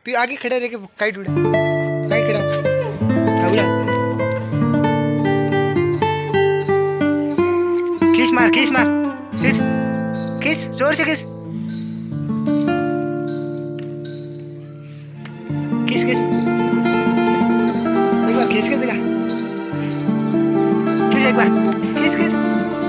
आगे खड़े रह के काइट उड़ा, काइट खड़ा उड़ा, खींच मार, खींच मार, खींच, खींच जोर से खींच, खींच खींच, एक बार खींच के दिखा, खींच एक बार, खींच खींच।